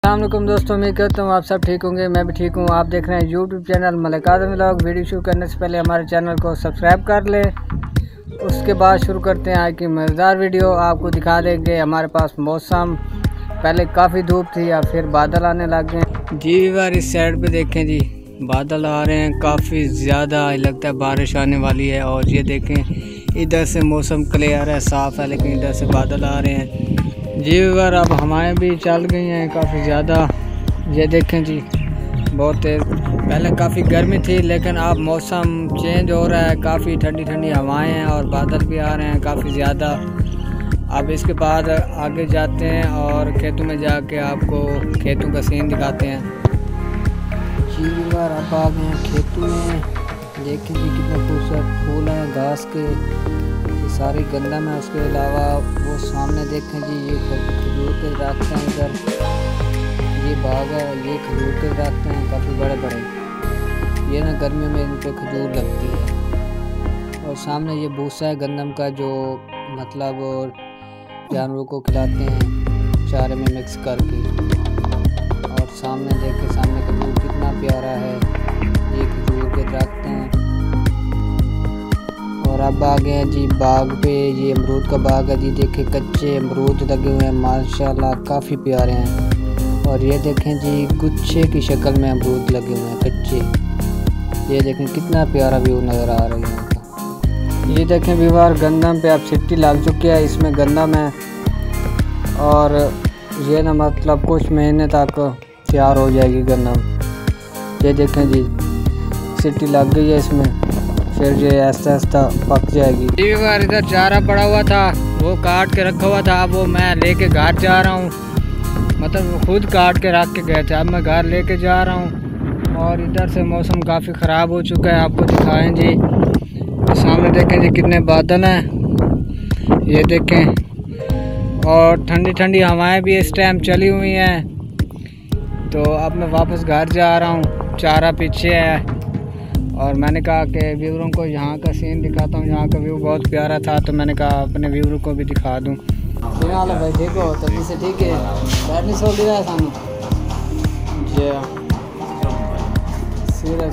अस्सलाम वालेकुम दोस्तों, उम्मीद करता हूँ आप सब ठीक होंगे। मैं भी ठीक हूँ। आप देख रहे हैं YouTube channel Malik Azam vlog. Video शुरू करने से पहले हमारे चैनल को सब्सक्राइब कर लें। उसके बाद शुरू करते हैं आज की मज़ेदार वीडियो। आपको दिखा देंगे हमारे पास मौसम, पहले काफ़ी धूप थी या फिर बादल आने लग गए जी। बार इस साइड पे देखें जी, बादल आ रहे हैं काफ़ी ज़्यादा, लगता है बारिश आने वाली है। और ये देखें इधर से मौसम क्लियर है, साफ़ है, लेकिन इधर से बादल आ रहे हैं जी। बार अब हवाएं भी चल गई हैं काफ़ी ज़्यादा। ये देखें जी, बहुत तेज़, पहले काफ़ी गर्मी थी लेकिन अब मौसम चेंज हो रहा है, काफ़ी ठंडी ठंडी हवाएं हैं और बादल भी आ रहे हैं काफ़ी ज़्यादा। अब इसके बाद आगे जाते हैं और खेतों में जाके आपको खेतों का सीन दिखाते हैं जी। बार अब आ गए हैं खेतों में। देखें जी कितने खूबसूरत फूल हैं घास के, सारी गंदम है। उसके अलावा वो सामने देखें जी, ये खजूर के दरख्त हैं, इधर ये बाग है, ये खजूर के दरख्त हैं काफ़ी बड़े बड़े। ये ना गर्मियों में इन पे खजूर लगती है। और सामने ये भूसा है गंदम का, जो मतलब जानवरों को खिलाते हैं चारे में मिक्स करके। और सामने देखें, सामने खजूर कितना प्यारा है, ये खजूर के दरख्त हैं। और अब आ गए हैं जी बाग पे, ये अमरूद का बाग है जी। देखें कच्चे अमरूद लगे हुए हैं माशाल्लाह, काफ़ी प्यारे हैं। और ये देखें जी गुच्छे की शक्ल में अमरूद लगे हुए हैं कच्चे। ये देखें कितना प्यारा व्यू नज़र आ रहा है। ये देखें विवार गंदम पे अब सिट्टी लग चुकी है, इसमें गंदम है। और ये ना मतलब कुछ महीने तक तैयार हो जाएगी गंदम। ये देखें जी सिट्टी लग गई है इसमें, फिर ये आहिस्ता आहिस्ता पक जाएगी। इधर चारा पड़ा हुआ था, वो काट के रखा हुआ था, अब वो मैं लेके घर जा रहा हूँ। मतलब खुद काट के रख के गए थे, अब मैं घर लेके जा रहा हूँ। और इधर से मौसम काफ़ी ख़राब हो चुका है, आपको दिखाएं जी। तो सामने देखें जी कितने बादल हैं, ये देखें। और ठंडी ठंडी हवाएं भी इस टाइम चली हुई हैं। तो अब मैं वापस घर जा रहा हूँ, चारा पीछे है। और मैंने कहा कि व्यूअरों को यहाँ का सीन दिखाता हूँ, यहाँ का व्यू बहुत प्यारा था, तो मैंने कहा अपने व्यूअरों को भी दिखा दूँ। हाल है भाई, देखो तभी से ठीक है, बैठ नहीं सो गया Sanu ji serious.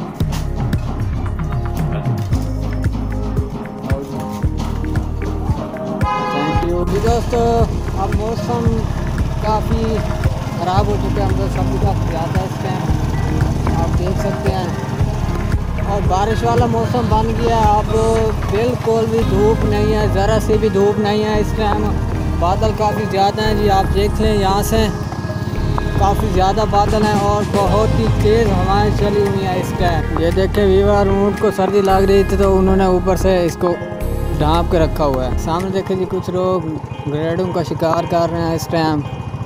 Thank you जी दोस्तों। अब मौसम काफ़ी ख़राब हो चुका है, हम तो सब कुछ ज़्यादा इस टाइम आप देख सकते हैं। और बारिश वाला मौसम बन गया, अब बिल्कुल भी धूप नहीं है, ज़रा सी भी धूप नहीं है इस टाइम। बादल काफ़ी ज़्यादा हैं जी, आप देख लें यहाँ से काफ़ी ज़्यादा बादल हैं और बहुत ही तेज़ हवाएं चली हुई हैं इस टाइम। ये देखें वीवर, ऊँट को सर्दी लग रही थी तो उन्होंने ऊपर से इसको ढाँप के रखा हुआ है। सामने देखें जी कुछ लोग भेड़ों का शिकार कर रहे हैं इस टाइम,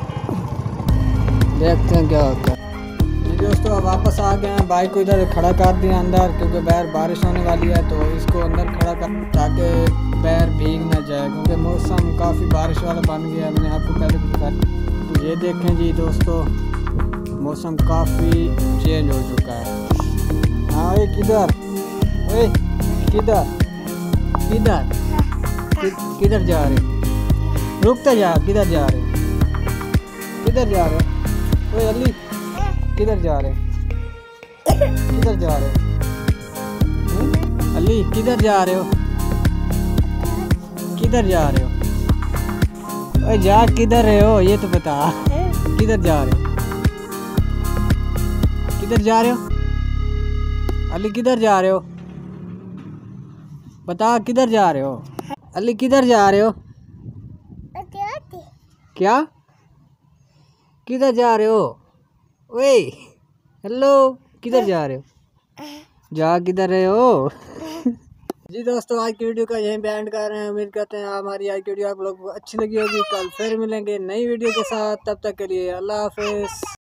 देखते हैं क्या होता है दोस्तों। अब वापस आ गए हैं, बाइक को इधर खड़ा कर दिया अंदर, क्योंकि बाहर बारिश होने वाली है, तो इसको अंदर खड़ा कर ताकि पैर भीग ना जाए, क्योंकि मौसम काफ़ी बारिश वाला बन गया है। मैंने आपको पहले बताया। तो ये देखें जी दोस्तों, मौसम काफ़ी चेंज हो चुका है। हाँ ये किधर, ओए किधर किधर किधर जा रहे, रुकते जा, किधर जा रहे, किधर जा रहे, ओए अली किधर जा रहे, किधर जा रहे अली, किधर जा रहे हो, किधर जा रहे हो, ओए जा किधर रहे हो ये तो बता, किधर जा रहे हो, किधर जा रहे हो अली, किधर जा रहे हो, बता किधर जा रहे हो अली, किधर जा रहे हो, क्या किधर जा रहे हो, ओए हेलो किधर जा रहे हो, जा किधर रहे हो जी दोस्तों, आज की वीडियो का यहीं पे एंड कर रहे हैं। उम्मीद करते हैं हमारी आज की वीडियो आप लोगों को अच्छी लगी होगी। कल फिर मिलेंगे नई वीडियो के साथ, तब तक के लिए अल्लाह हाफिज़।